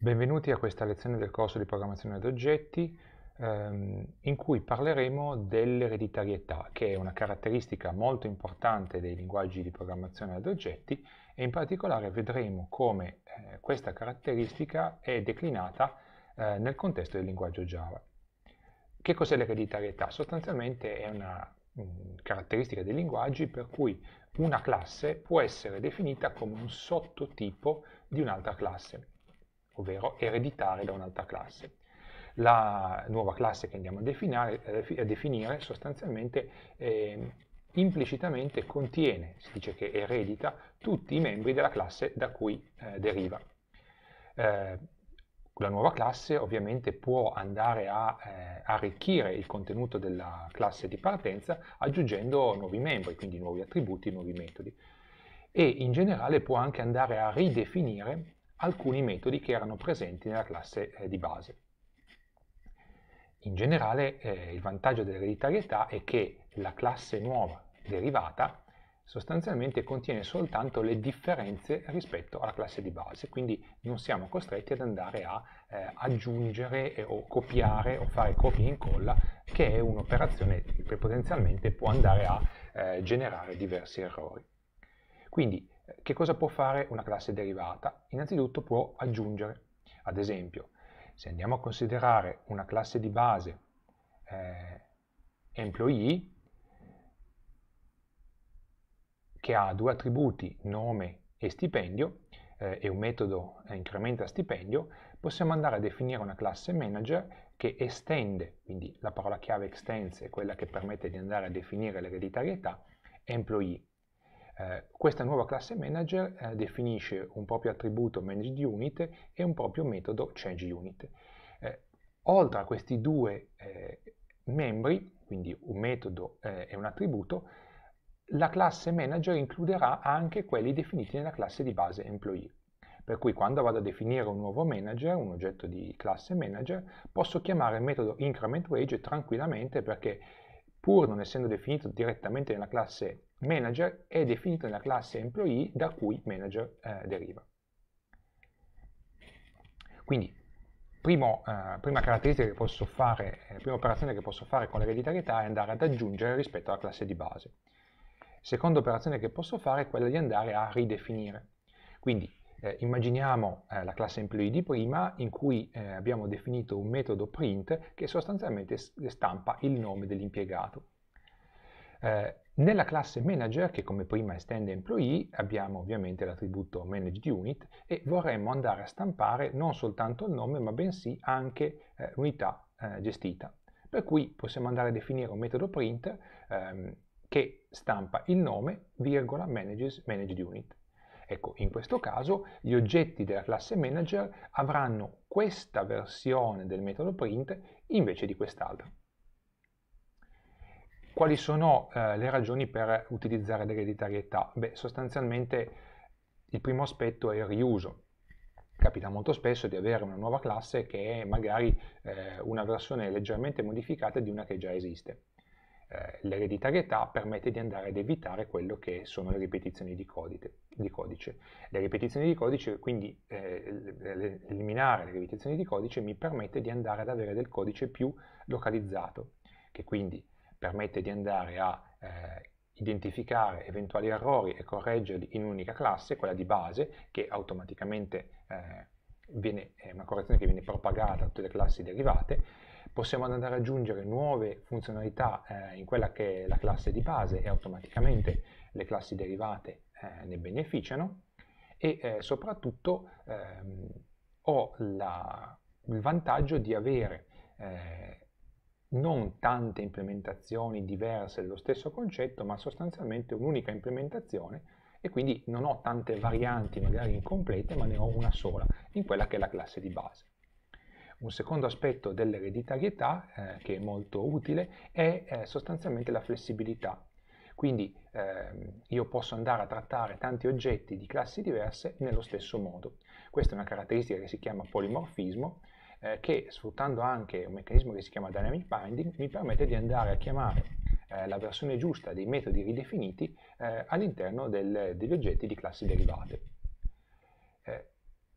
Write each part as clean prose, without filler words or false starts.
Benvenuti a questa lezione del corso di programmazione ad oggetti in cui parleremo dell'ereditarietà, che è una caratteristica molto importante dei linguaggi di programmazione ad oggetti e in particolare vedremo come questa caratteristica è declinata nel contesto del linguaggio Java. Che cos'è l'ereditarietà? Sostanzialmente è una caratteristica dei linguaggi per cui una classe può essere definita come un sottotipo di un'altra classe, ovvero ereditare da un'altra classe. La nuova classe che andiamo a definire sostanzialmente implicitamente contiene, si dice che eredita, tutti i membri della classe da cui deriva. La nuova classe ovviamente può andare a arricchire il contenuto della classe di partenza aggiungendo nuovi membri, quindi nuovi attributi, nuovi metodi. E in generale può anche andare a ridefinire alcuni metodi che erano presenti nella classe di base. In generale il vantaggio dell'ereditarietà è che la classe nuova derivata sostanzialmente contiene soltanto le differenze rispetto alla classe di base, quindi non siamo costretti ad andare a aggiungere o copiare o fare copia e incolla, che è un'operazione che potenzialmente può andare a generare diversi errori. Quindi che cosa può fare una classe derivata? Innanzitutto può aggiungere. Ad esempio, se andiamo a considerare una classe di base employee, che ha due attributi, nome e stipendio, e un metodo incrementa stipendio, possiamo andare a definire una classe manager che estende, quindi la parola chiave extends è quella che permette di andare a definire l'ereditarietà, employee. Questa nuova classe manager definisce un proprio attributo managedUnit e un proprio metodo changeUnit. Oltre a questi due membri, quindi un metodo e un attributo, la classe manager includerà anche quelli definiti nella classe di base employee. Per cui quando vado a definire un nuovo manager, un oggetto di classe manager, posso chiamare il metodo incrementWage tranquillamente perché pur non essendo definito direttamente nella classe manager, è definito nella classe employee da cui manager deriva. Quindi, prima caratteristica che posso fare, prima operazione che posso fare con l'ereditarietà è andare ad aggiungere rispetto alla classe di base. Seconda operazione che posso fare è quella di andare a ridefinire. Quindi immaginiamo la classe employee di prima in cui abbiamo definito un metodo print che sostanzialmente stampa il nome dell'impiegato. Nella classe manager, che come prima estende employee, abbiamo ovviamente l'attributo managedUnit e vorremmo andare a stampare non soltanto il nome ma bensì anche l'unità gestita. Per cui possiamo andare a definire un metodo print che stampa il nome, virgola, managedUnit. Ecco, in questo caso gli oggetti della classe manager avranno questa versione del metodo print invece di quest'altra. Quali sono le ragioni per utilizzare l'ereditarietà? Beh, sostanzialmente il primo aspetto è il riuso. Capita molto spesso di avere una nuova classe che è magari una versione leggermente modificata di una che già esiste. L'ereditarietà permette di andare ad evitare quello che sono le ripetizioni di codice. Le ripetizioni di codice, quindi eliminare le ripetizioni di codice mi permette di andare ad avere del codice più localizzato, che quindi permette di andare a identificare eventuali errori e correggerli in un'unica classe, quella di base, che automaticamente è una correzione che viene propagata a tutte le classi derivate. Possiamo andare ad aggiungere nuove funzionalità in quella che è la classe di base e automaticamente le classi derivate ne beneficiano e soprattutto ho il vantaggio di avere non tante implementazioni diverse dello stesso concetto, ma sostanzialmente un'unica implementazione e quindi non ho tante varianti magari incomplete, ma ne ho una sola in quella che è la classe di base. Un secondo aspetto dell'ereditarietà che è molto utile è sostanzialmente la flessibilità. Quindi io posso andare a trattare tanti oggetti di classi diverse nello stesso modo. Questa è una caratteristica che si chiama polimorfismo, che sfruttando anche un meccanismo che si chiama dynamic binding mi permette di andare a chiamare la versione giusta dei metodi ridefiniti all'interno degli oggetti di classi derivate.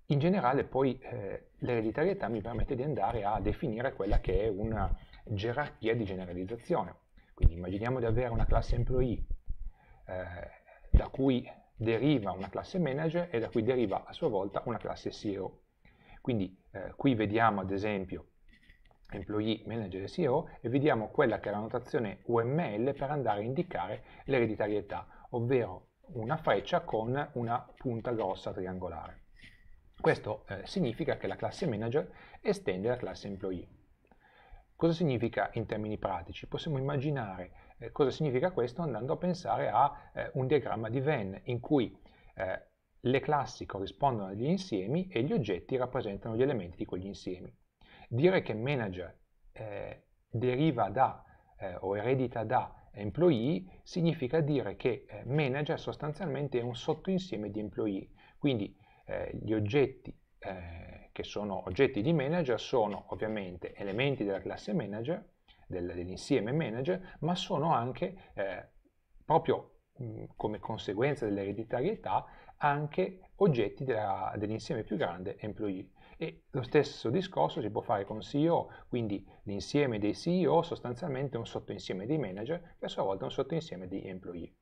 In generale poi l'ereditarietà mi permette di andare a definire quella che è una gerarchia di generalizzazione. Quindi immaginiamo di avere una classe employee da cui deriva una classe manager e da cui deriva a sua volta una classe CEO. Quindi qui vediamo ad esempio employee, manager e CEO e vediamo quella che è la notazione UML per andare a indicare l'ereditarietà, ovvero una freccia con una punta grossa triangolare. Questo significa che la classe manager estende la classe employee. Cosa significa in termini pratici? Possiamo immaginare cosa significa questo andando a pensare a un diagramma di Venn in cui le classi corrispondono agli insiemi e gli oggetti rappresentano gli elementi di quegli insiemi. Dire che manager deriva da o eredita da employee significa dire che manager sostanzialmente è un sottoinsieme di employee, quindi gli oggetti che sono oggetti di manager sono ovviamente elementi della classe manager, dell'insieme manager, ma sono anche proprio come conseguenza dell'ereditarietà anche oggetti dell'insieme più grande employee. E lo stesso discorso si può fare con CEO, quindi l'insieme dei CEO sostanzialmente è un sottoinsieme dei manager che a sua volta è un sottoinsieme di employee.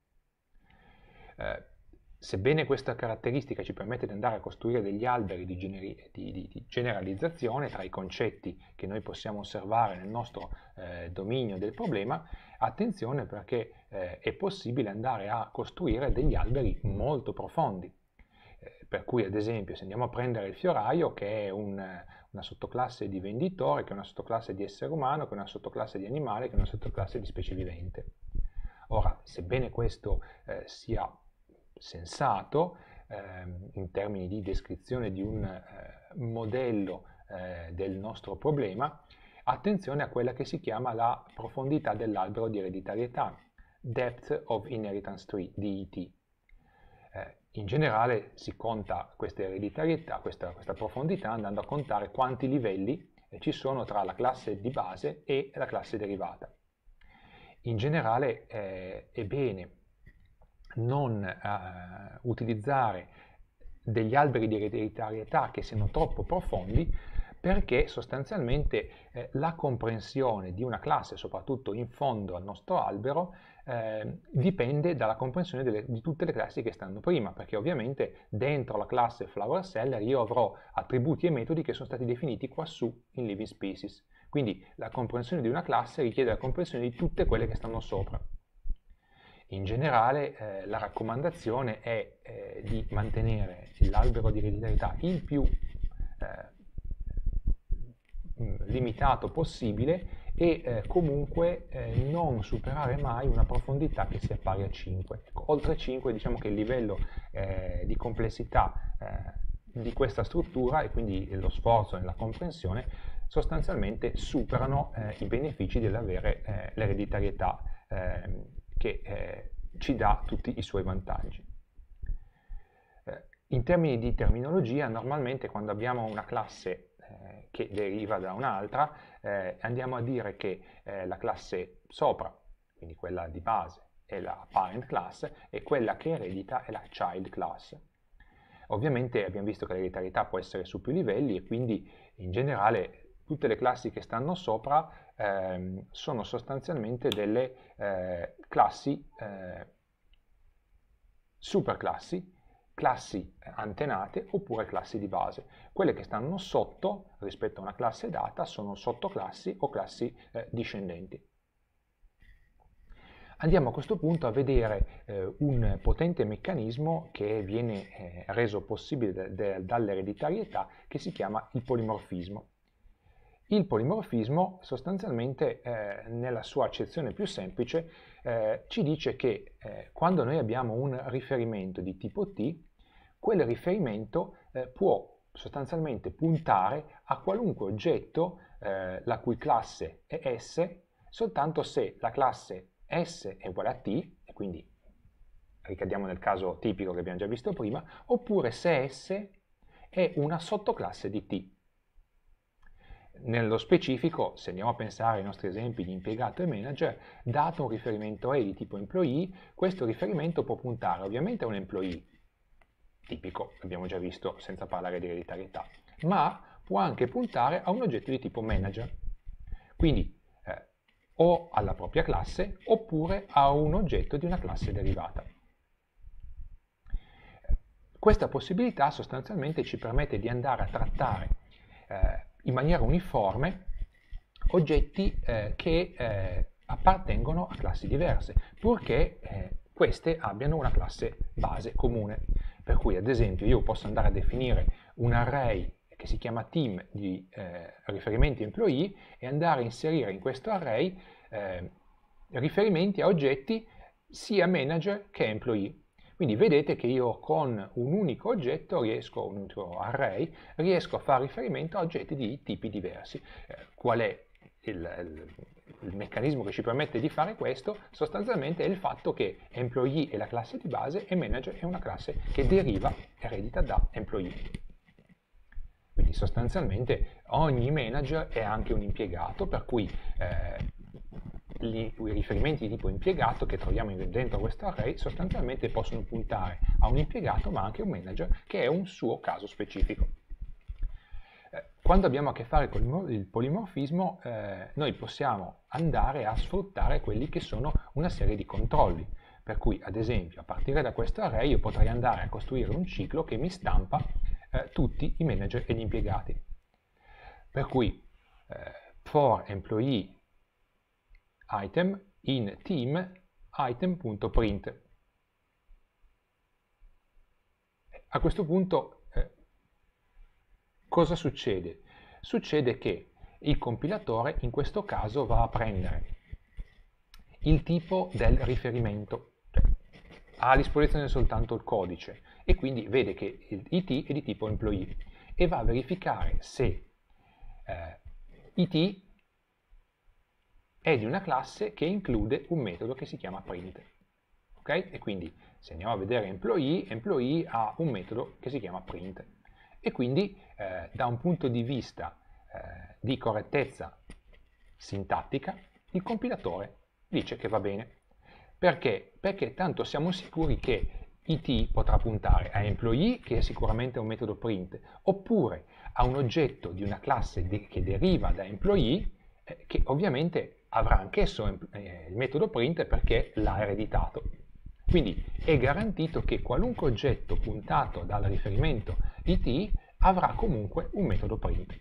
Sebbene questa caratteristica ci permette di andare a costruire degli alberi di generalizzazione tra i concetti che noi possiamo osservare nel nostro dominio del problema, attenzione perché è possibile andare a costruire degli alberi molto profondi. Per cui ad esempio se andiamo a prendere il fioraio che è una sottoclasse di venditore, che è una sottoclasse di essere umano, che è una sottoclasse di animale, che è una sottoclasse di specie vivente. Ora, sebbene questo sia sensato in termini di descrizione di un modello del nostro problema, attenzione a quella che si chiama la profondità dell'albero di ereditarietà, Depth of Inheritance Tree, DET. In generale si conta questa ereditarietà, questa profondità, andando a contare quanti livelli ci sono tra la classe di base e la classe derivata. In generale è bene non utilizzare degli alberi di ereditarietà che siano troppo profondi, perché sostanzialmente la comprensione di una classe, soprattutto in fondo al nostro albero, dipende dalla comprensione di tutte le classi che stanno prima, perché ovviamente dentro la classe Flower Seller io avrò attributi e metodi che sono stati definiti quassù in Living Species. Quindi la comprensione di una classe richiede la comprensione di tutte quelle che stanno sopra. In generale la raccomandazione è di mantenere l'albero di ereditarietà il più limitato possibile e comunque non superare mai una profondità che sia pari a 5. Ecco, oltre 5 diciamo che il livello di complessità di questa struttura e quindi lo sforzo nella comprensione sostanzialmente superano i benefici dell'avere l'ereditarietà che ci dà tutti i suoi vantaggi. In termini di terminologia, normalmente quando abbiamo una classe che deriva da un'altra, andiamo a dire che la classe sopra, quindi quella di base, è la parent class e quella che eredita è la child class. Ovviamente abbiamo visto che l'ereditarietà può essere su più livelli e quindi in generale tutte le classi che stanno sopra sono sostanzialmente delle classi, superclassi, classi antenate oppure classi di base. Quelle che stanno sotto rispetto a una classe data sono sottoclassi o classi discendenti. Andiamo a questo punto a vedere un potente meccanismo che viene reso possibile dall'ereditarietà che si chiama il polimorfismo. Il polimorfismo sostanzialmente nella sua accezione più semplice ci dice che quando noi abbiamo un riferimento di tipo T, quel riferimento può sostanzialmente puntare a qualunque oggetto la cui classe è S, soltanto se la classe S è uguale a T, e quindi ricadiamo nel caso tipico che abbiamo già visto prima, oppure se S è una sottoclasse di T. Nello specifico, se andiamo a pensare ai nostri esempi di impiegato e manager, dato un riferimento E di tipo employee, questo riferimento può puntare ovviamente a un employee, tipico, l'abbiamo già visto senza parlare di ereditarietà, ma può anche puntare a un oggetto di tipo manager, quindi o alla propria classe oppure a un oggetto di una classe derivata. Questa possibilità sostanzialmente ci permette di andare a trattare in maniera uniforme oggetti che appartengono a classi diverse, purché queste abbiano una classe base comune. Per cui, ad esempio, io posso andare a definire un array che si chiama team di riferimenti employee e andare a inserire in questo array riferimenti a oggetti sia manager che employee. Quindi vedete che io con un unico oggetto un unico array, riesco a fare riferimento a oggetti di tipi diversi. Qual è il meccanismo che ci permette di fare questo? Sostanzialmente è il fatto che employee è la classe di base e manager è una classe che deriva, eredita da employee. Quindi sostanzialmente ogni manager è anche un impiegato, per cui i riferimenti di tipo impiegato che troviamo dentro questo array sostanzialmente possono puntare a un impiegato ma anche a un manager che è un suo caso specifico. Quando abbiamo a che fare con il polimorfismo noi possiamo andare a sfruttare quelli che sono una serie di controlli, per cui ad esempio a partire da questo array io potrei andare a costruire un ciclo che mi stampa tutti i manager e gli impiegati, per cui for employee item in team item.print. A questo punto cosa succede? Succede che il compilatore in questo caso va a prendere il tipo del riferimento, cioè ha a disposizione soltanto il codice e quindi vede che il IT è di tipo employee e va a verificare se IT è di una classe che include un metodo che si chiama print. Okay? E quindi se andiamo a vedere employee ha un metodo che si chiama print. E quindi da un punto di vista di correttezza sintattica, il compilatore dice che va bene. Perché? Perché tanto siamo sicuri che IT potrà puntare a employee, che è sicuramente un metodo print, oppure a un oggetto di una classe che deriva da employee, che ovviamente avrà anch'esso il metodo print perché l'ha ereditato. Quindi è garantito che qualunque oggetto puntato dal riferimento IT avrà comunque un metodo print.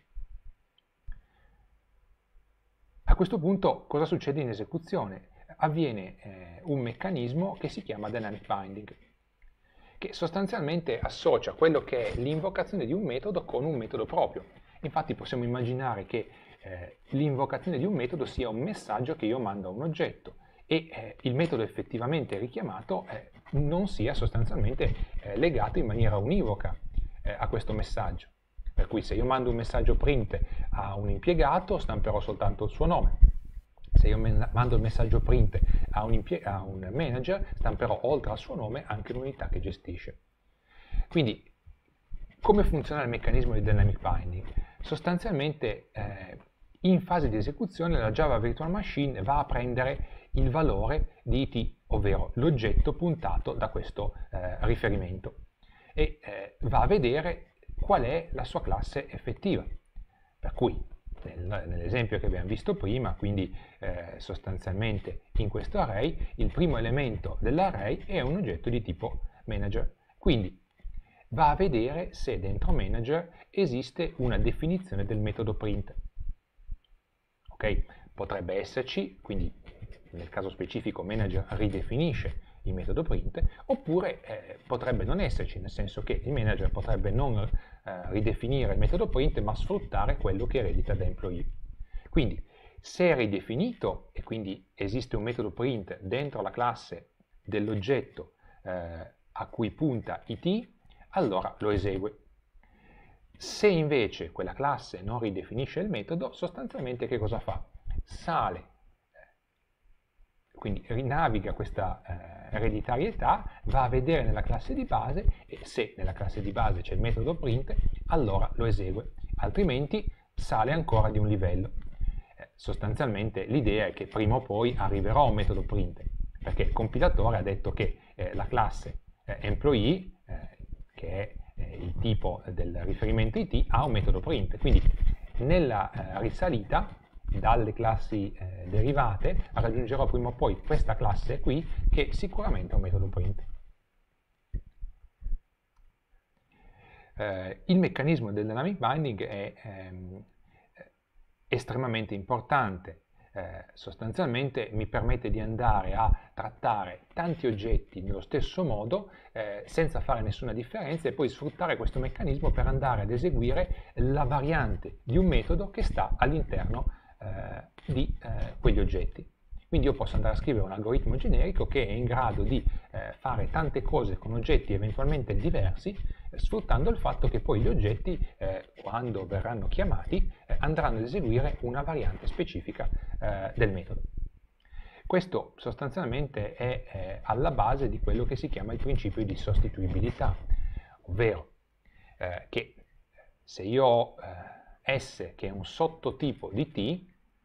A questo punto cosa succede in esecuzione? Avviene un meccanismo che si chiama dynamic binding, che sostanzialmente associa quello che è l'invocazione di un metodo con un metodo proprio. Infatti possiamo immaginare che l'invocazione di un metodo sia un messaggio che io mando a un oggetto e il metodo effettivamente richiamato non sia sostanzialmente legato in maniera univoca a questo messaggio. Per cui se io mando un messaggio print a un impiegato stamperò soltanto il suo nome. Se io mando il messaggio print a un manager stamperò oltre al suo nome anche l'unità che gestisce. Quindi come funziona il meccanismo di dynamic binding? Sostanzialmente in fase di esecuzione la Java Virtual Machine va a prendere il valore di IT, ovvero l'oggetto puntato da questo riferimento, e va a vedere qual è la sua classe effettiva. Per cui nell'esempio che abbiamo visto prima, quindi sostanzialmente in questo array, il primo elemento dell'array è un oggetto di tipo manager. Quindi va a vedere se dentro manager esiste una definizione del metodo print. Okay? Potrebbe esserci, quindi nel caso specifico manager ridefinisce il metodo print, oppure potrebbe non esserci, nel senso che il manager potrebbe non ridefinire il metodo print ma sfruttare quello che eredita da employee. Quindi se è ridefinito e quindi esiste un metodo print dentro la classe dell'oggetto a cui punta IT, allora lo esegue. Se invece quella classe non ridefinisce il metodo, sostanzialmente che cosa fa? Sale, quindi rinaviga questa ereditarietà, va a vedere nella classe di base e se nella classe di base c'è il metodo print, allora lo esegue, altrimenti sale ancora di un livello. Sostanzialmente l'idea è che prima o poi arriverà un metodo print, perché il compilatore ha detto che la classe employee che è il tipo del riferimento IT, ha un metodo print. Quindi nella risalita dalle classi derivate raggiungerò prima o poi questa classe qui, che sicuramente ha un metodo print. Il meccanismo del dynamic binding è estremamente importante. Sostanzialmente mi permette di andare a trattare tanti oggetti nello stesso modo senza fare nessuna differenza, e poi sfruttare questo meccanismo per andare ad eseguire la variante di un metodo che sta all'interno di quegli oggetti. Quindi io posso andare a scrivere un algoritmo generico che è in grado di fare tante cose con oggetti eventualmente diversi, sfruttando il fatto che poi gli oggetti, quando verranno chiamati, andranno ad eseguire una variante specifica del metodo. Questo sostanzialmente è alla base di quello che si chiama il principio di sostituibilità, ovvero che se io ho S che è un sottotipo di T,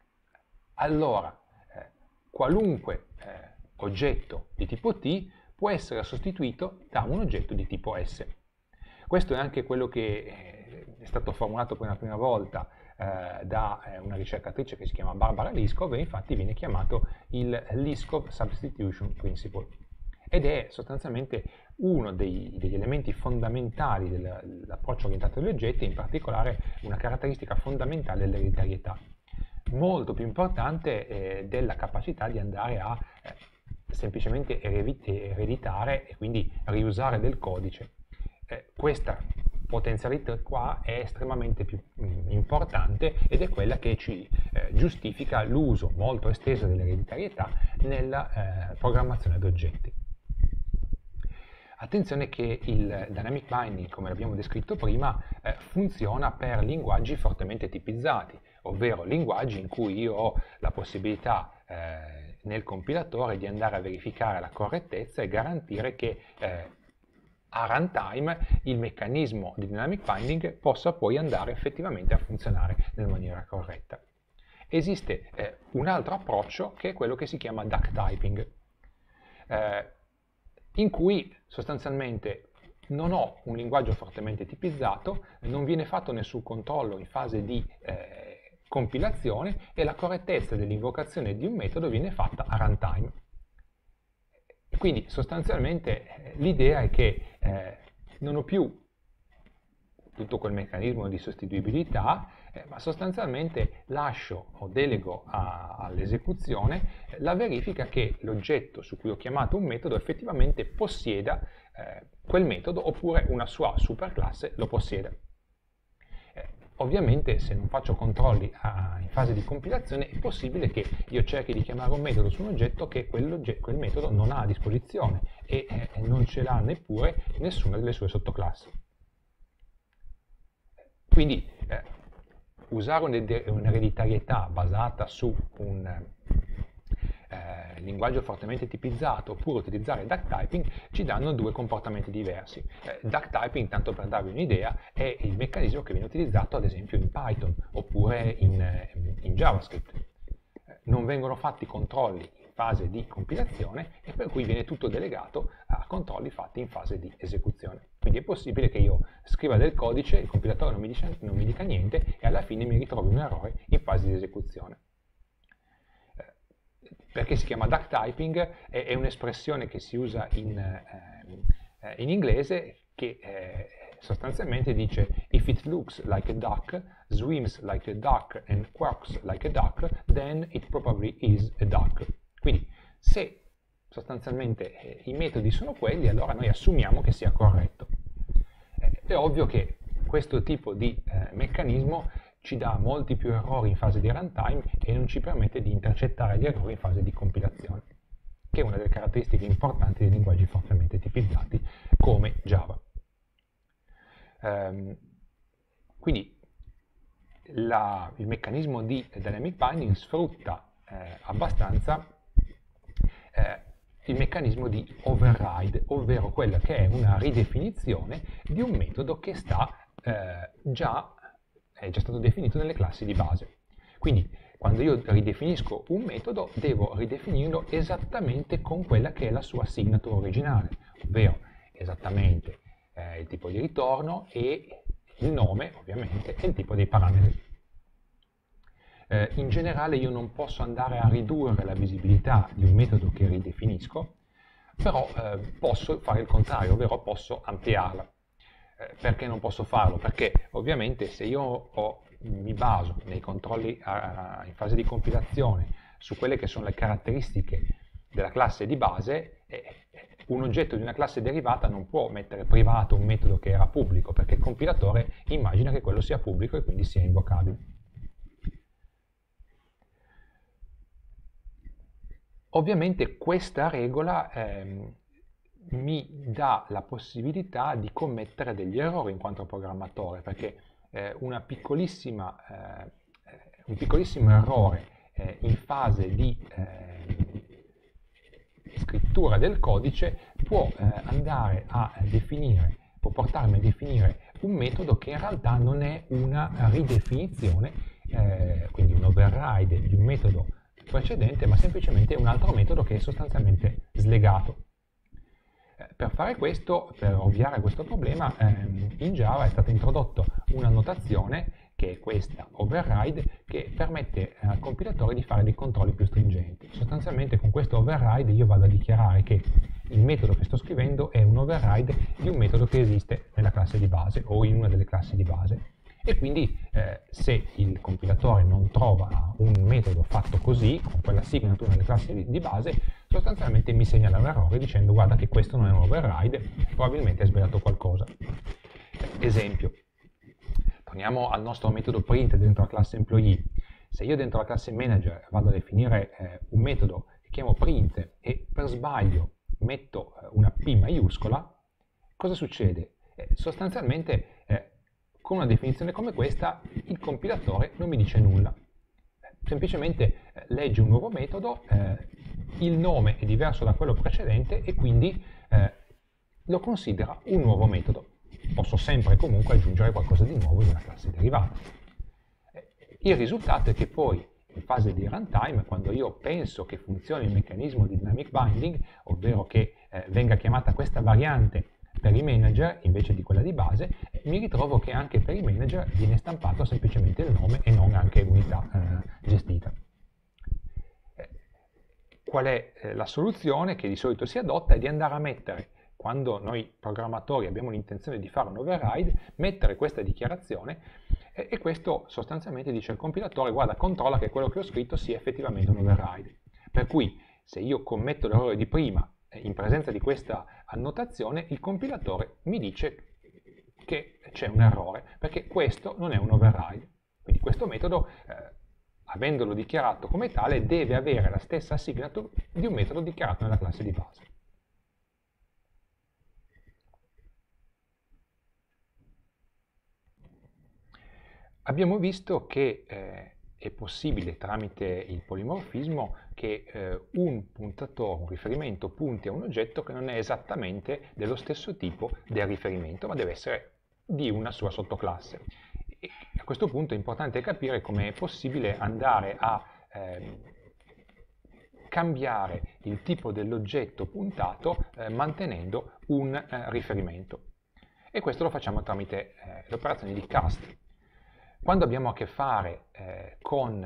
allora qualunque oggetto di tipo T può essere sostituito da un oggetto di tipo S. Questo è anche quello che è stato formulato per la prima volta da una ricercatrice che si chiama Barbara Liskov, e infatti viene chiamato il Liskov Substitution Principle, ed è sostanzialmente uno degli elementi fondamentali dell'approccio orientato agli oggetti, in particolare una caratteristica fondamentale dell'ereditarietà, molto più importante della capacità di andare a semplicemente ereditare e quindi riusare del codice. Questa potenzialità qua è estremamente più importante, ed è quella che ci giustifica l'uso molto esteso dell'ereditarietà nella programmazione ad oggetti. Attenzione che il dynamic binding, come l'abbiamo descritto prima, funziona per linguaggi fortemente tipizzati, ovvero linguaggi in cui io ho la possibilità nel compilatore di andare a verificare la correttezza e garantire che a runtime il meccanismo di dynamic binding possa poi andare effettivamente a funzionare nella maniera corretta. Esiste un altro approccio, che è quello che si chiama duck typing, in cui sostanzialmente non ho un linguaggio fortemente tipizzato, non viene fatto nessun controllo in fase di compilazione, e la correttezza dell'invocazione di un metodo viene fatta a runtime. Quindi sostanzialmente l'idea è che non ho più tutto quel meccanismo di sostituibilità, ma sostanzialmente lascio o delego all'esecuzione la verifica che l'oggetto su cui ho chiamato un metodo effettivamente possieda quel metodo, oppure una sua superclasse lo possieda. Ovviamente, se non faccio controlli in fase di compilazione, è possibile che io cerchi di chiamare un metodo su un oggetto che quel metodo non ha a disposizione, e non ce l'ha neppure nessuna delle sue sottoclassi. Quindi usare un'ereditarietà basata su un linguaggio fortemente tipizzato, oppure utilizzare duck typing, ci danno due comportamenti diversi. Duck typing, tanto per darvi un'idea, è il meccanismo che viene utilizzato ad esempio in Python oppure in JavaScript. Non vengono fatti controlli in fase di compilazione, e per cui viene tutto delegato a controlli fatti in fase di esecuzione. Quindi è possibile che io scriva del codice, il compilatore non mi dica niente, e alla fine mi ritrovi un errore in fase di esecuzione. Perché si chiama duck typing? È un'espressione che si usa in inglese, che sostanzialmente dice: if it looks like a duck, swims like a duck and quacks like a duck, then it probably is a duck. Quindi se sostanzialmente i metodi sono quelli, allora noi assumiamo che sia corretto. È ovvio che questo tipo di meccanismo ci dà molti più errori in fase di runtime e non ci permette di intercettare gli errori in fase di compilazione, che è una delle caratteristiche importanti dei linguaggi fortemente tipizzati come Java. Quindi il meccanismo di dynamic binding sfrutta abbastanza il meccanismo di override, ovvero quella che è una ridefinizione di un metodo che è già stato definito nelle classi di base. Quindi quando io ridefinisco un metodo, devo ridefinirlo esattamente con quella che è la sua signature originale, ovvero esattamente il tipo di ritorno e il nome, ovviamente, e il tipo dei parametri. In generale io non posso andare a ridurre la visibilità di un metodo che ridefinisco, però posso fare il contrario, ovvero posso ampliarla. Perché non posso farlo? Perché ovviamente se io mi baso nei controlli in fase di compilazione su quelle che sono le caratteristiche della classe di base, un oggetto di una classe derivata non può mettere privato un metodo che era pubblico, perché il compilatore immagina che quello sia pubblico e quindi sia invocabile. Ovviamente questa regola mi dà la possibilità di commettere degli errori in quanto programmatore, perché un piccolissimo errore in fase di scrittura del codice può andare a definire, può portarmi a definire un metodo che in realtà non è una ridefinizione, quindi un override di un metodo precedente, ma semplicemente un altro metodo che è sostanzialmente slegato. Per fare questo, per ovviare a questo problema, in Java è stata introdotta una notazione, che è questa override, che permette al compilatore di fare dei controlli più stringenti. Sostanzialmente con questo override io vado a dichiarare che il metodo che sto scrivendo è un override di un metodo che esiste nella classe di base o in una delle classi di base. E quindi se il compilatore non trova un metodo fatto così, con quella signature nelle classi di base, sostanzialmente mi segnala un errore dicendo guarda che questo non è un override, probabilmente hai sbagliato qualcosa. Esempio, torniamo al nostro metodo print dentro la classe employee. Se io dentro la classe manager vado a definire un metodo che chiamo print e per sbaglio metto una P maiuscola, cosa succede? Sostanzialmente con una definizione come questa il compilatore non mi dice nulla, semplicemente legge un nuovo metodo, il nome è diverso da quello precedente e quindi lo considera un nuovo metodo. Posso sempre comunque aggiungere qualcosa di nuovo in una classe derivata. Il risultato è che poi in fase di runtime, quando io penso che funzioni il meccanismo di dynamic binding, ovvero che venga chiamata questa variante per i manager invece di quella di base, mi ritrovo che anche per i manager viene stampato semplicemente il nome e non anche l'unità gestita. Qual è la soluzione che di solito si adotta? È di andare a mettere, quando noi programmatori abbiamo l'intenzione di fare un override, mettere questa dichiarazione e questo sostanzialmente dice al compilatore guarda, controlla che quello che ho scritto sia effettivamente un override. Per cui se io commetto l'errore di prima in presenza di questa annotazione, il compilatore mi dice che c'è un errore, perché questo non è un override. Quindi questo metodo, avendolo dichiarato come tale, deve avere la stessa signature di un metodo dichiarato nella classe di base. Abbiamo visto che è possibile tramite il polimorfismo che un puntatore, un riferimento punti a un oggetto che non è esattamente dello stesso tipo del riferimento, ma deve essere di una sua sottoclasse. E a questo punto è importante capire come è possibile andare a cambiare il tipo dell'oggetto puntato mantenendo un riferimento. E questo lo facciamo tramite le operazioni di cast. Quando abbiamo a che fare con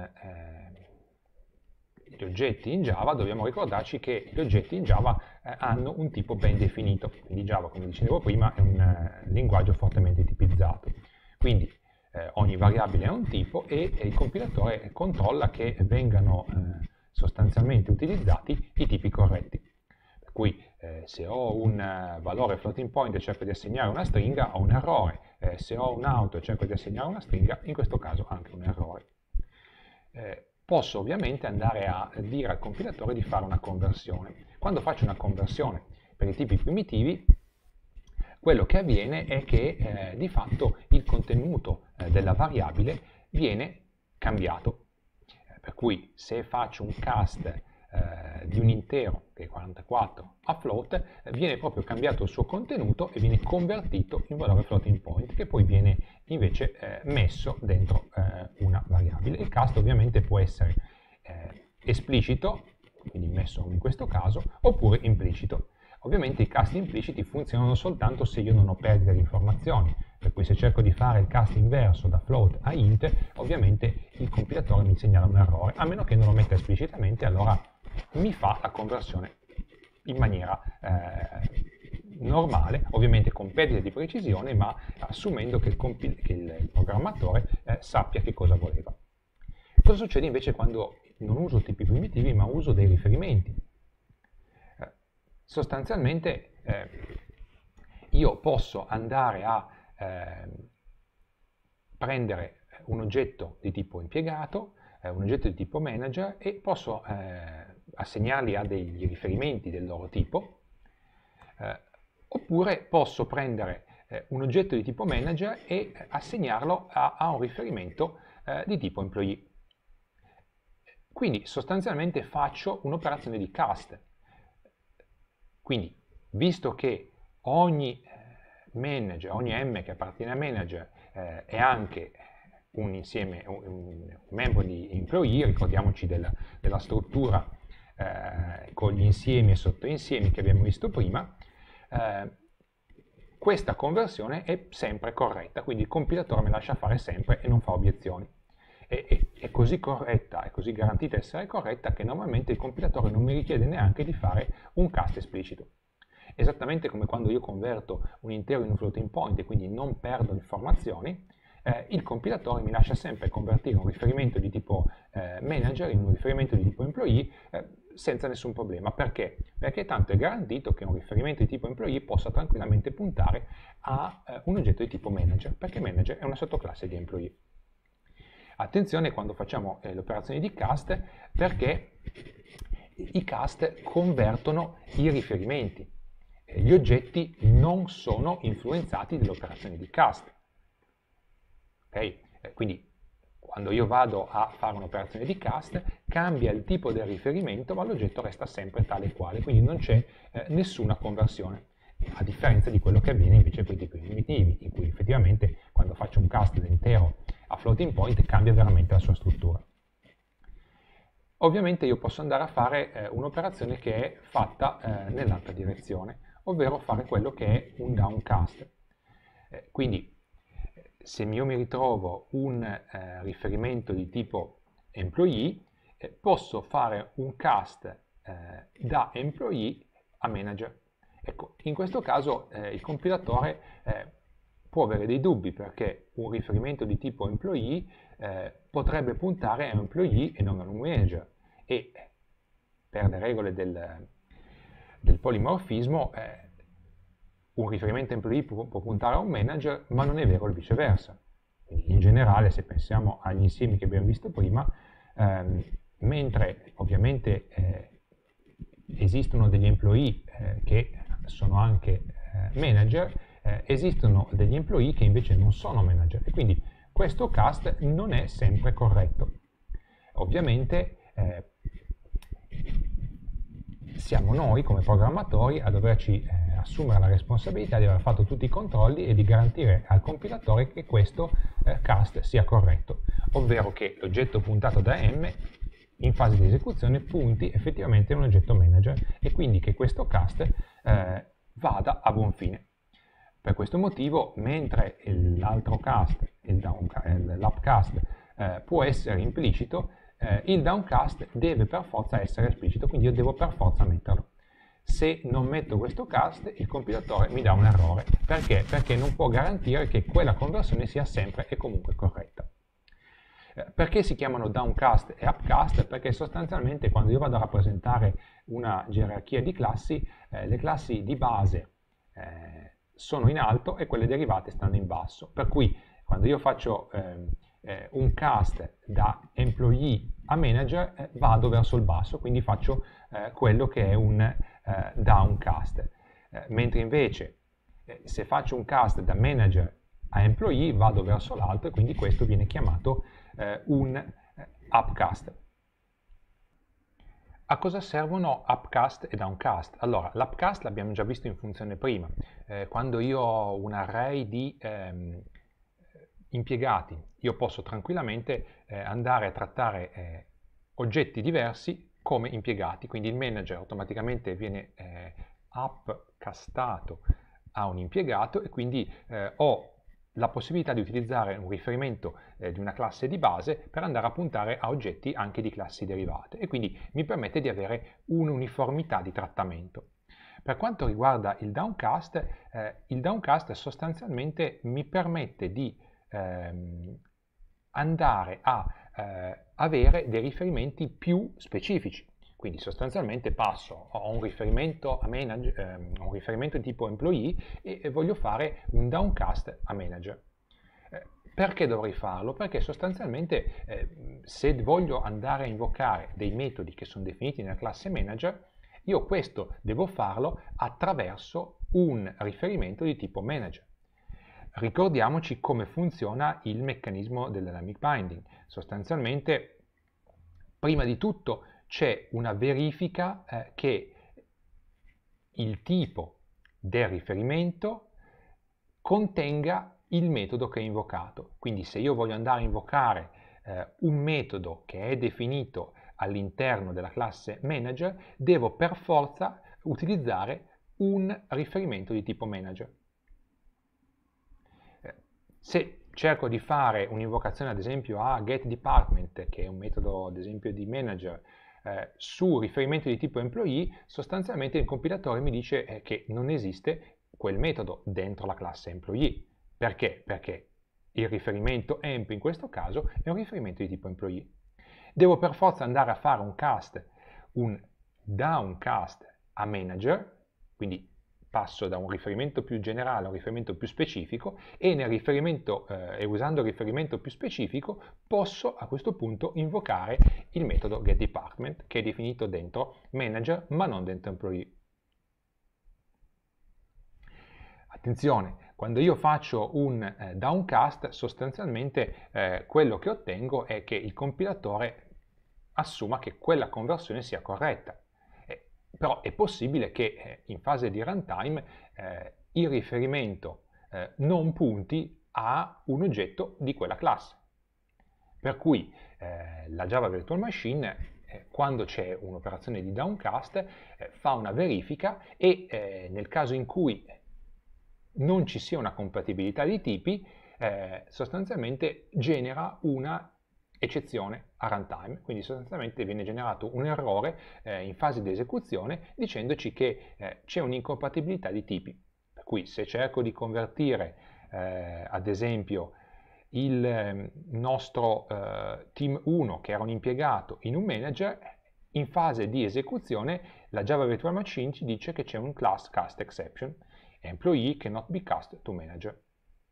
gli oggetti in Java, dobbiamo ricordarci che gli oggetti in Java hanno un tipo ben definito. Quindi Java, come dicevo prima, è un linguaggio fortemente tipizzato. Quindi ogni variabile ha un tipo e il compilatore controlla che vengano sostanzialmente utilizzati i tipi corretti. Per cui se ho un valore floating point e cerco di assegnare una stringa, ho un errore. Se ho un auto e cerco di assegnare una stringa, in questo caso anche un errore. Posso ovviamente andare a dire al compilatore di fare una conversione. Quando faccio una conversione per i tipi primitivi, quello che avviene è che di fatto il contenuto della variabile viene cambiato. Per cui se faccio un cast di un intero, che è 44, a float, viene proprio cambiato il suo contenuto e viene convertito in valore floating point, che poi viene invece messo dentro una variabile. Il cast ovviamente può essere esplicito, quindi messo in questo caso, oppure implicito. Ovviamente i cast impliciti funzionano soltanto se io non ho perdita di informazioni, per cui se cerco di fare il cast inverso da float a int, ovviamente il compilatore mi segnala un errore, a meno che non lo metta esplicitamente, allora mi fa la conversione in maniera normale, ovviamente con perdita di precisione, ma assumendo che il programmatore sappia che cosa voleva. Cosa succede invece quando non uso tipi primitivi, ma uso dei riferimenti? Sostanzialmente io posso andare a prendere un oggetto di tipo impiegato, un oggetto di tipo manager, e posso assegnarli a degli riferimenti del loro tipo, oppure posso prendere un oggetto di tipo manager e assegnarlo a un riferimento di tipo employee. Quindi sostanzialmente faccio un'operazione di cast. Quindi, visto che ogni manager, ogni M che appartiene a manager è anche un insieme, un membro di employee, ricordiamoci della struttura con gli insiemi e sottoinsiemi che abbiamo visto prima, questa conversione è sempre corretta, quindi il compilatore me lascia fare sempre e non fa obiezioni. È così corretta, è così garantita essere corretta che normalmente il compilatore non mi richiede neanche di fare un cast esplicito. Esattamente come quando io converto un intero in un floating point e quindi non perdo informazioni, il compilatore mi lascia sempre convertire un riferimento di tipo manager in un riferimento di tipo employee senza nessun problema. Perché? Perché tanto è garantito che un riferimento di tipo employee possa tranquillamente puntare a un oggetto di tipo manager, perché manager è una sottoclasse di employee. Attenzione quando facciamo le operazioni di cast, perché i cast convertono i riferimenti. Gli oggetti non sono influenzati dalle operazioni di cast. Okay? Quindi quando io vado a fare un'operazione di cast, cambia il tipo del riferimento, ma l'oggetto resta sempre tale e quale, quindi non c'è nessuna conversione, a differenza di quello che avviene invece con i tipi primitivi, in cui effettivamente quando faccio un cast intero a floating point cambia veramente la sua struttura. Ovviamente io posso andare a fare un'operazione che è fatta nell'altra direzione, ovvero fare quello che è un downcast. Quindi se io mi ritrovo un riferimento di tipo employee, posso fare un cast da employee a manager. Ecco, in questo caso il compilatore può avere dei dubbi, perché un riferimento di tipo employee potrebbe puntare a un employee e non a un manager, e per le regole del polimorfismo un riferimento employee può puntare a un manager, ma non è vero il viceversa. Quindi in generale, se pensiamo agli insiemi che abbiamo visto prima, mentre ovviamente esistono degli employee che sono anche manager, esistono degli employee che invece non sono manager, e quindi questo cast non è sempre corretto. Ovviamente siamo noi come programmatori a doverci assumere la responsabilità di aver fatto tutti i controlli e di garantire al compilatore che questo cast sia corretto, ovvero che l'oggetto puntato da M in fase di esecuzione punti effettivamente a un oggetto manager, e quindi che questo cast vada a buon fine. Per questo motivo, mentre l'altro cast, l'upcast, può essere implicito, il downcast deve per forza essere esplicito, quindi io devo per forza metterlo. Se non metto questo cast, il compilatore mi dà un errore. Perché? Perché non può garantire che quella conversione sia sempre e comunque corretta. Perché si chiamano downcast e upcast? Perché sostanzialmente quando io vado a rappresentare una gerarchia di classi, le classi di base sono in alto e quelle derivate stanno in basso. Per cui quando io faccio un cast da employee a manager vado verso il basso, quindi faccio quello che è un downcast. Mentre invece se faccio un cast da manager a employee vado verso l'alto, e quindi questo viene chiamato un upcast. A cosa servono upcast e downcast? Allora, l'upcast l'abbiamo già visto in funzione prima. Quando io ho un array di impiegati, io posso tranquillamente andare a trattare oggetti diversi come impiegati, quindi il manager automaticamente viene upcastato a un impiegato e quindi ho la possibilità di utilizzare un riferimento di una classe di base per andare a puntare a oggetti anche di classi derivate e quindi mi permette di avere un'uniformità di trattamento. Per quanto riguarda il downcast sostanzialmente mi permette di andare a avere dei riferimenti più specifici. Quindi sostanzialmente passo a un riferimento a manager, un riferimento di tipo employee e voglio fare un downcast a manager. Perché dovrei farlo? Perché sostanzialmente se voglio andare a invocare dei metodi che sono definiti nella classe manager, io questo devo farlo attraverso un riferimento di tipo manager. Ricordiamoci come funziona il meccanismo del dynamic binding. Sostanzialmente, prima di tutto, c'è una verifica che il tipo del riferimento contenga il metodo che è invocato. Quindi se io voglio andare a invocare un metodo che è definito all'interno della classe manager, devo per forza utilizzare un riferimento di tipo manager. Se cerco di fare un'invocazione ad esempio a getDepartment, che è un metodo ad esempio di manager, su riferimento di tipo employee, sostanzialmente il compilatore mi dice che non esiste quel metodo dentro la classe employee. Perché? Perché il riferimento emp in questo caso è un riferimento di tipo employee. Devo per forza andare a fare un downcast a manager, quindi passo da un riferimento più generale a un riferimento più specifico e usando il riferimento più specifico posso a questo punto invocare il metodo getDepartment che è definito dentro manager ma non dentro employee. Attenzione, quando io faccio un downcast sostanzialmente quello che ottengo è che il compilatore assuma che quella conversione sia corretta. Però è possibile che in fase di runtime il riferimento non punti a un oggetto di quella classe. Per cui la Java Virtual Machine, quando c'è un'operazione di downcast, fa una verifica e nel caso in cui non ci sia una compatibilità di tipi, sostanzialmente genera una eccezione a runtime, quindi sostanzialmente viene generato un errore in fase di esecuzione dicendoci che c'è un'incompatibilità di tipi. Per cui se cerco di convertire ad esempio il nostro team 1 che era un impiegato in un manager, in fase di esecuzione la Java Virtual Machine ci dice che c'è un class cast exception, employee cannot be cast to manager.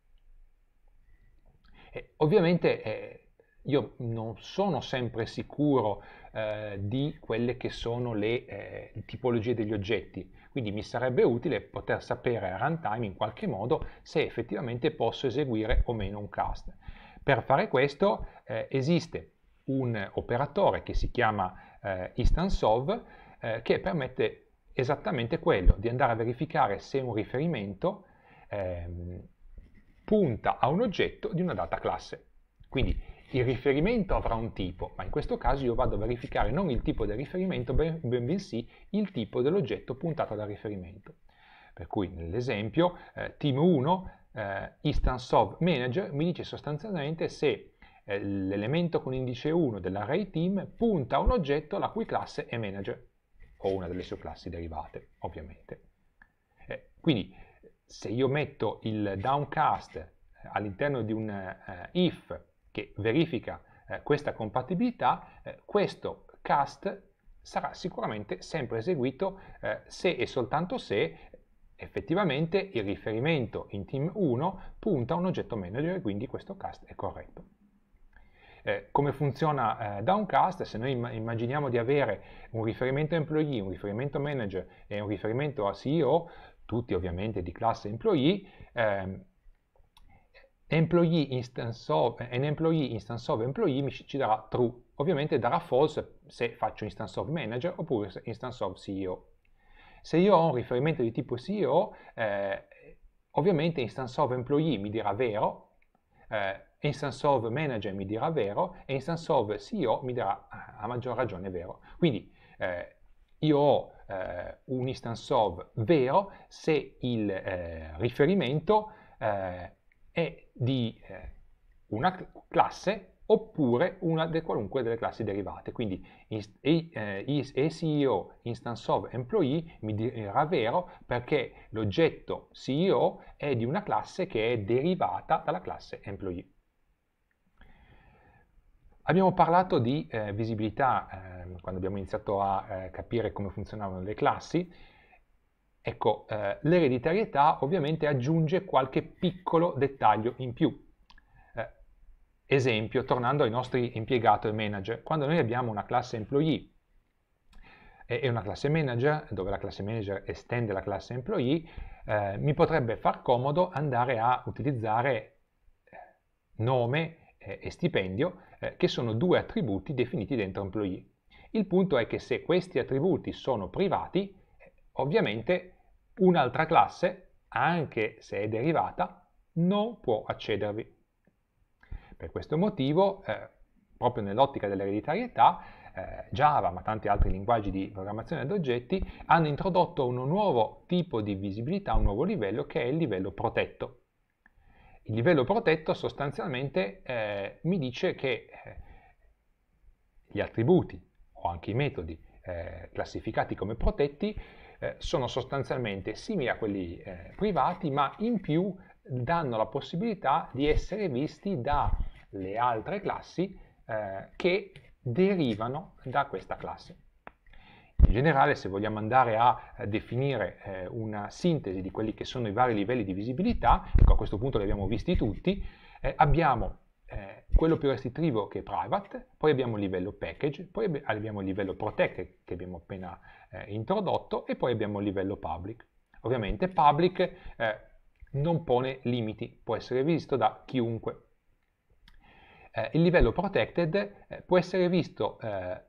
Ovviamente io non sono sempre sicuro di quelle che sono le tipologie degli oggetti, quindi mi sarebbe utile poter sapere a runtime in qualche modo se effettivamente posso eseguire o meno un cast. Per fare questo esiste un operatore che si chiama instanceOf che permette esattamente quello, di andare a verificare se un riferimento punta a un oggetto di una data classe. Quindi il riferimento avrà un tipo, ma in questo caso io vado a verificare non il tipo del riferimento, bensì il tipo dell'oggetto puntato dal riferimento. Per cui nell'esempio team1 instanceOf manager mi dice sostanzialmente se l'elemento con indice 1 dell'array team punta a un oggetto la cui classe è manager, o una delle sue classi derivate, ovviamente. Quindi se io metto il downcast all'interno di un if che verifica questa compatibilità, questo cast sarà sicuramente sempre eseguito se e soltanto se effettivamente il riferimento in team 1 punta a un oggetto manager e quindi questo cast è corretto. Come funziona downcast? Se noi immaginiamo di avere un riferimento employee, un riferimento manager e un riferimento a CEO, tutti ovviamente di classe employee, employee instance of employee ci darà true, ovviamente darà false se faccio instance of manager oppure instance of CEO. Se io ho un riferimento di tipo CEO, ovviamente instance of employee mi dirà vero, instance of manager mi dirà vero e instance of CEO mi dirà a maggior ragione vero. Quindi io ho un instance of vero se il riferimento è di una classe oppure una qualunque delle classi derivate. Quindi CEO instance of employee mi dirà vero perché l'oggetto CEO è di una classe che è derivata dalla classe employee. Abbiamo parlato di visibilità quando abbiamo iniziato a capire come funzionavano le classi. Ecco, l'ereditarietà ovviamente aggiunge qualche piccolo dettaglio in più. Esempio, tornando ai nostri impiegato e manager, quando noi abbiamo una classe employee e una classe manager, dove la classe manager estende la classe employee, mi potrebbe far comodo andare a utilizzare nome e stipendio, che sono due attributi definiti dentro employee. Il punto è che se questi attributi sono privati, ovviamente un'altra classe, anche se è derivata, non può accedervi. Per questo motivo, proprio nell'ottica dell'ereditarietà, Java, ma tanti altri linguaggi di programmazione ad oggetti, hanno introdotto un nuovo tipo di visibilità, un nuovo livello, che è il livello protetto. Il livello protetto sostanzialmente mi dice che gli attributi o anche i metodi classificati come protetti sono sostanzialmente simili a quelli privati, ma in più danno la possibilità di essere visti dalle altre classi che derivano da questa classe. In generale, se vogliamo andare a definire una sintesi di quelli che sono i vari livelli di visibilità, ecco, a questo punto li abbiamo visti tutti, abbiamo quello più restrittivo che è private, poi abbiamo il livello package, poi abbiamo il livello protected che abbiamo appena introdotto e poi abbiamo il livello public. Ovviamente public non pone limiti, può essere visto da chiunque. Il livello protected può essere visto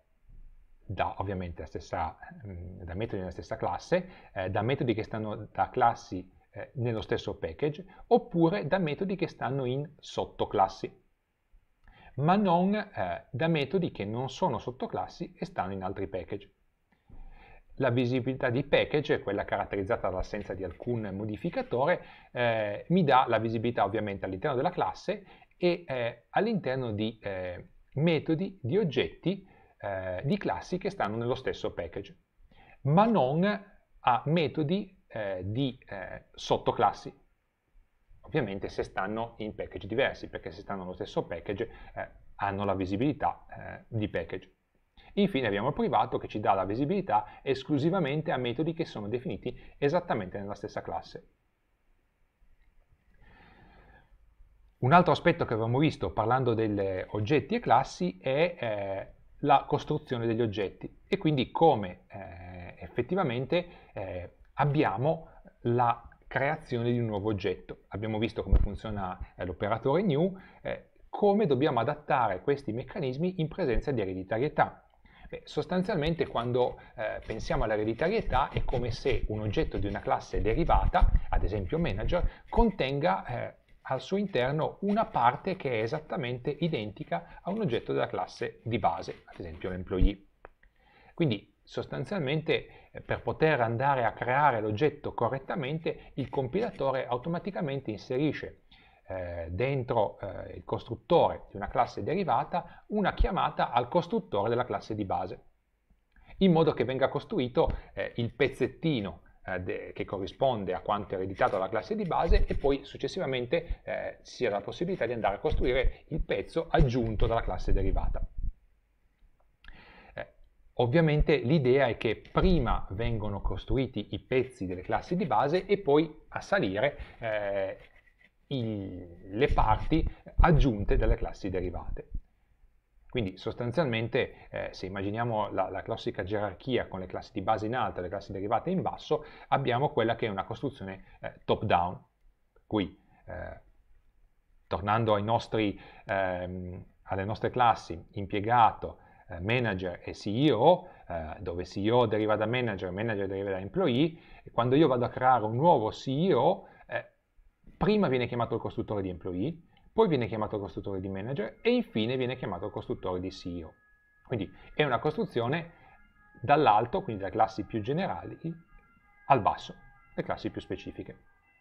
ovviamente da metodi nella stessa classe, da metodi che stanno da classi nello stesso package, oppure da metodi che stanno in sottoclassi, ma non da metodi che non sono sottoclassi e stanno in altri package. La visibilità di package è quella caratterizzata dall'assenza di alcun modificatore, mi dà la visibilità ovviamente all'interno della classe e all'interno di metodi, di oggetti, di classi che stanno nello stesso package, ma non a metodi di sottoclassi, ovviamente se stanno in package diversi, perché se stanno nello stesso package hanno la visibilità di package. Infine abbiamo il privato che ci dà la visibilità esclusivamente a metodi che sono definiti esattamente nella stessa classe. Un altro aspetto che avevamo visto parlando degli oggetti e classi è la costruzione degli oggetti e quindi come effettivamente abbiamo la creazione di un nuovo oggetto. Abbiamo visto come funziona l'operatore new, come dobbiamo adattare questi meccanismi in presenza di ereditarietà. Sostanzialmente quando pensiamo all'ereditarietà è come se un oggetto di una classe derivata, ad esempio manager, contenga al suo interno una parte che è esattamente identica a un oggetto della classe di base, ad esempio l'employee. Quindi sostanzialmente per poter andare a creare l'oggetto correttamente il compilatore automaticamente inserisce dentro il costruttore di una classe derivata una chiamata al costruttore della classe di base, in modo che venga costruito il pezzettino che corrisponde a quanto ereditato dalla classe di base e poi successivamente ci sia la possibilità di andare a costruire il pezzo aggiunto dalla classe derivata. Ovviamente l'idea è che prima vengono costruiti i pezzi delle classi di base e poi a salire le parti aggiunte dalle classi derivate. Quindi sostanzialmente se immaginiamo la classica gerarchia con le classi di base in alto e le classi derivate in basso, abbiamo quella che è una costruzione top-down. Qui, tornando alle nostre classi impiegato, manager e CEO, dove CEO deriva da manager, manager deriva da employee, e quando io vado a creare un nuovo CEO, prima viene chiamato il costruttore di employee, poi viene chiamato il costruttore di manager e infine viene chiamato il costruttore di CEO. Quindi è una costruzione dall'alto, quindi dalle classi più generali, al basso, le classi più specifiche.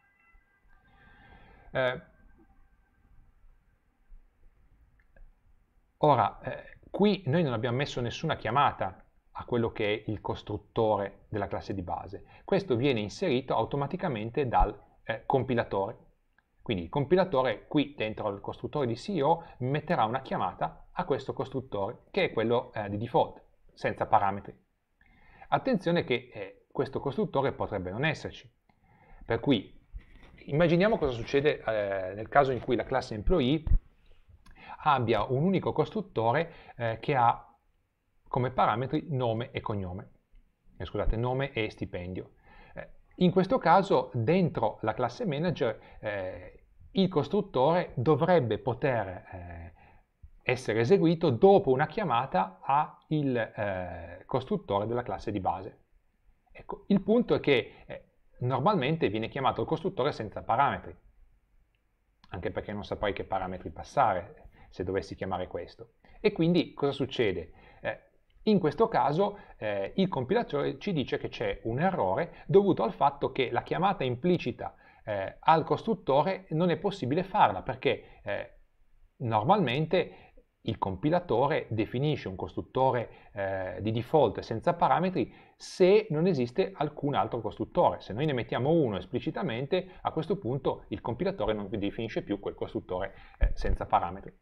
Ora, qui noi non abbiamo messo nessuna chiamata a quello che è il costruttore della classe di base. Questo viene inserito automaticamente dal compilatore. Quindi il compilatore qui dentro al costruttore di CEO metterà una chiamata a questo costruttore, che è quello di default, senza parametri. Attenzione che questo costruttore potrebbe non esserci. Per cui immaginiamo cosa succede nel caso in cui la classe employee abbia un unico costruttore che ha come parametri nome e cognome, scusate, nome e stipendio. In questo caso, dentro la classe manager, il costruttore dovrebbe poter essere eseguito dopo una chiamata al costruttore della classe di base. Ecco, il punto è che normalmente viene chiamato il costruttore senza parametri, anche perché non saprei che parametri passare se dovessi chiamare questo. E quindi cosa succede? In questo caso il compilatore ci dice che c'è un errore dovuto al fatto che la chiamata implicita al costruttore non è possibile farla perché normalmente il compilatore definisce un costruttore di default senza parametri se non esiste alcun altro costruttore. Se noi ne mettiamo uno esplicitamente, a questo punto il compilatore non definisce più quel costruttore senza parametri.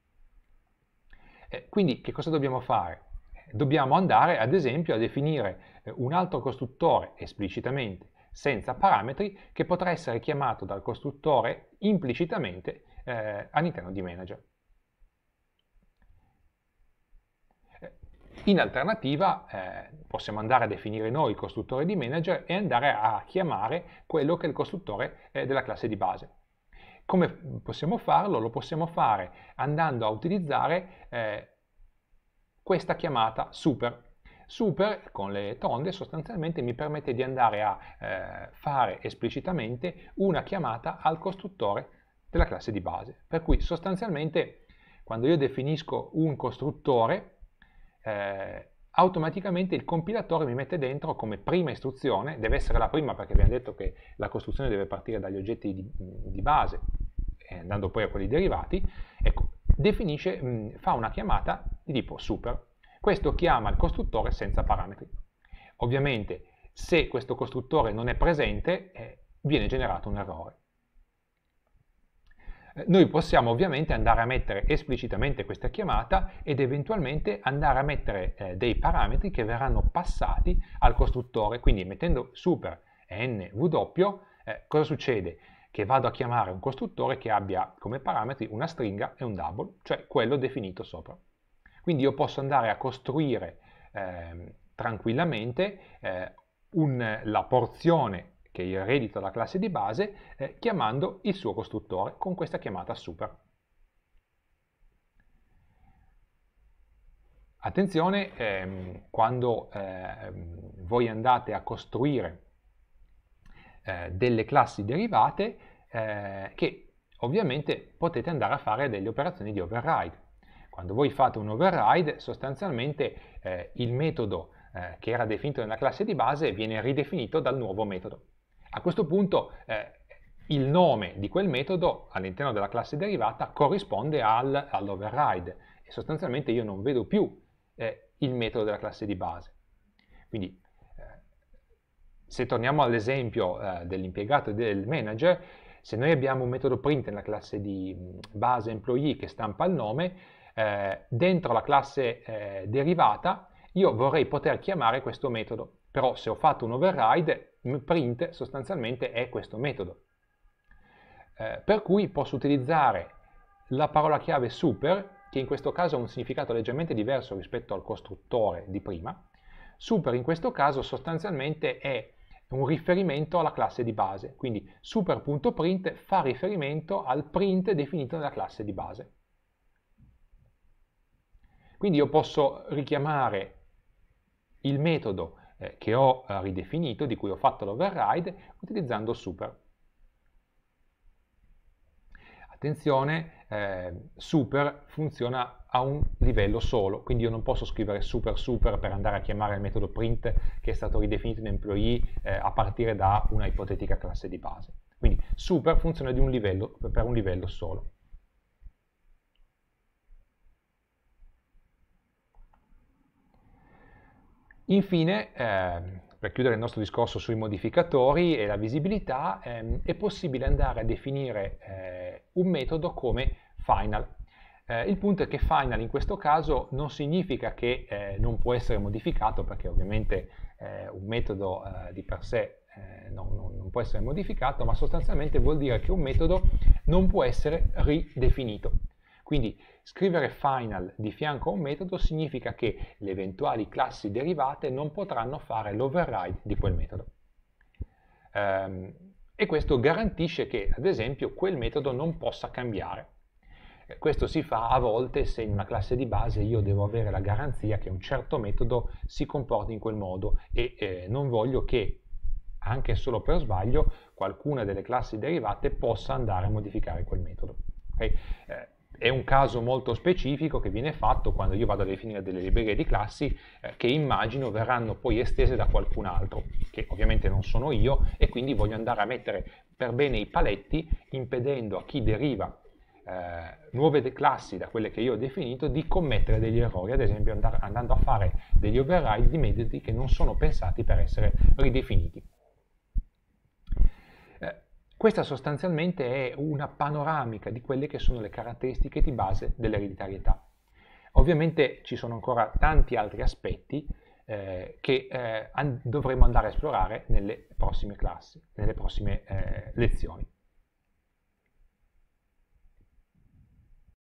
Quindi che cosa dobbiamo fare? Dobbiamo andare ad esempio a definire un altro costruttore esplicitamente senza parametri che potrà essere chiamato dal costruttore implicitamente all'interno di manager. In alternativa possiamo andare a definire noi il costruttore di manager e andare a chiamare quello che è il costruttore della classe di base. Come possiamo farlo? Lo possiamo fare andando a utilizzare questa chiamata super. Super con le tonde sostanzialmente mi permette di andare a fare esplicitamente una chiamata al costruttore della classe di base. Per cui sostanzialmente quando io definisco un costruttore automaticamente il compilatore mi mette dentro come prima istruzione, deve essere la prima perché abbiamo detto che la costruzione deve partire dagli oggetti di base andando poi a quelli derivati, ecco, definisce, fa una chiamata di tipo super. Questo chiama il costruttore senza parametri. Ovviamente se questo costruttore non è presente viene generato un errore. Noi possiamo ovviamente andare a mettere esplicitamente questa chiamata ed eventualmente andare a mettere dei parametri che verranno passati al costruttore, quindi mettendo super nw, cosa succede? Che vado a chiamare un costruttore che abbia come parametri una stringa e un double, cioè quello definito sopra. Quindi io posso andare a costruire tranquillamente la porzione che eredito dalla classe di base chiamando il suo costruttore con questa chiamata super. Attenzione quando voi andate a costruire delle classi derivate che ovviamente potete andare a fare delle operazioni di override. Quando voi fate un override sostanzialmente il metodo che era definito nella classe di base viene ridefinito dal nuovo metodo. A questo punto il nome di quel metodo all'interno della classe derivata corrisponde all'override e sostanzialmente io non vedo più il metodo della classe di base. Quindi se torniamo all'esempio dell'impiegato e del manager, se noi abbiamo un metodo print nella classe di base employee che stampa il nome, dentro la classe derivata io vorrei poter chiamare questo metodo, però se ho fatto un override, print sostanzialmente è questo metodo. Per cui posso utilizzare la parola chiave super, che in questo caso ha un significato leggermente diverso rispetto al costruttore di prima. Super in questo caso sostanzialmente è un riferimento alla classe di base, quindi super.print fa riferimento al print definito nella classe di base. Quindi io posso richiamare il metodo che ho ridefinito, di cui ho fatto l'override, utilizzando super. Attenzione, super funziona a un livello solo, quindi io non posso scrivere super per andare a chiamare il metodo print che è stato ridefinito in employee a partire da una ipotetica classe di base. Quindi super funziona per un livello solo. Infine, per chiudere il nostro discorso sui modificatori e la visibilità, è possibile andare a definire un metodo come final. Il punto è che final in questo caso non significa che non può essere modificato, perché ovviamente un metodo di per sé non può essere modificato, ma sostanzialmente vuol dire che un metodo non può essere ridefinito. Quindi scrivere final di fianco a un metodo significa che le eventuali classi derivate non potranno fare l'override di quel metodo. E questo garantisce che, ad esempio, quel metodo non possa cambiare. Questo si fa a volte se in una classe di base io devo avere la garanzia che un certo metodo si comporti in quel modo e non voglio che, anche solo per sbaglio, qualcuna delle classi derivate possa andare a modificare quel metodo. Okay? È un caso molto specifico che viene fatto quando io vado a definire delle librerie di classi che immagino verranno poi estese da qualcun altro, che ovviamente non sono io, e quindi voglio andare a mettere per bene i paletti, impedendo a chi deriva nuove classi da quelle che io ho definito di commettere degli errori, ad esempio andando a fare degli override di metodi che non sono pensati per essere ridefiniti. Questa sostanzialmente è una panoramica di quelle che sono le caratteristiche di base dell'ereditarietà. Ovviamente ci sono ancora tanti altri aspetti che dovremo andare a esplorare nelle prossime classi, nelle prossime lezioni.